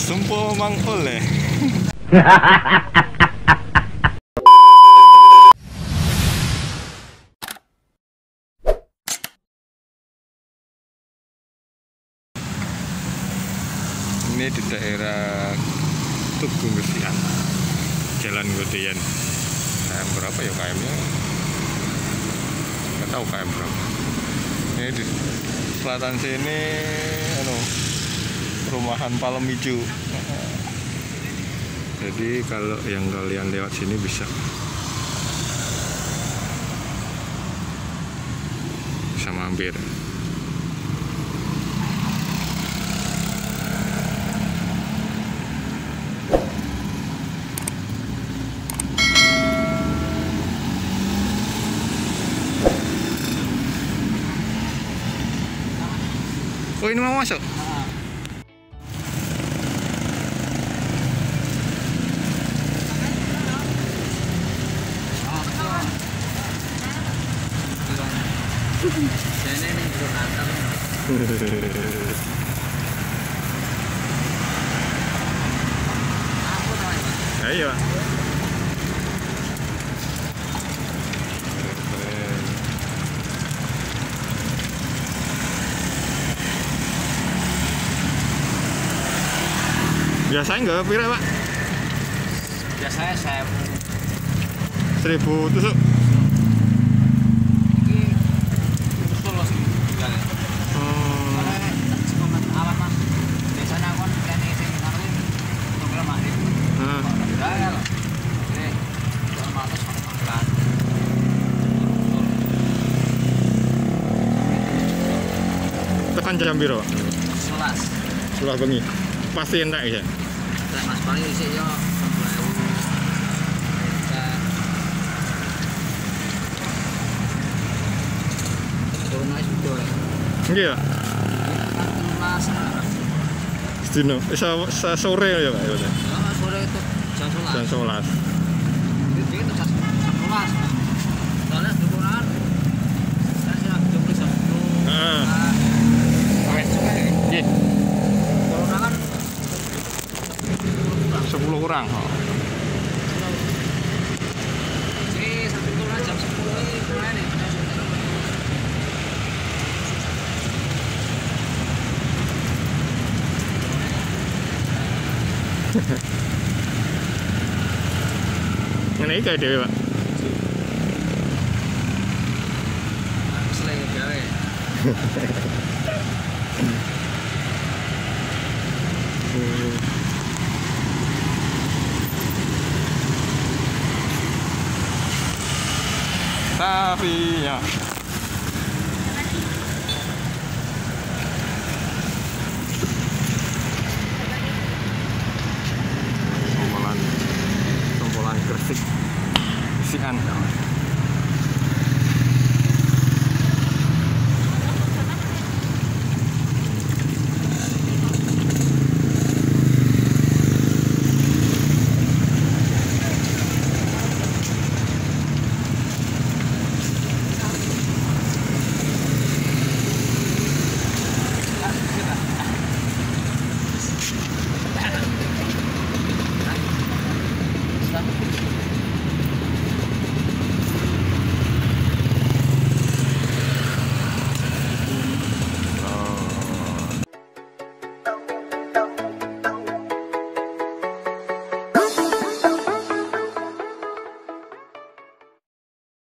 Sumpo Mang Oleh. Ini di daerah Tugu Gesian, Jalan Godean. KM berapa ya KM-nya? Nggak tahu KM berapa. Ini di selatan sini, perumahan Palem Hijau. Jadi kalau yang kalian lewat sini bisa mampir. Oh, ini mau masuk? Ayo. Biasanya enggak pira, Pak? Biasanya 1000 tusuk. Ini solo sih jualnya. Soalnya alam mas. Biasanya aku kan sing ngarep program magrib. Ya loh. Oke. Jual matos makan. Tekan jam piro? 11. 11 bengi. Pasti entek ya. Nek Mas paling isih yo 12.000. Iya. Sedino, sore ya Pak? Sore itu jam 11. Jam 11. Itu jam 11. Soalnya dukungan saya sudah jam 10. Sampai sore. Nggih. Corona kan 10 kurang. Jadi sampai turun jam 10 ini kemana nih? Ngene iki kae dhewe, Pak. Selain gawe. Tapi ya. Sompolan Gresik. Gesian.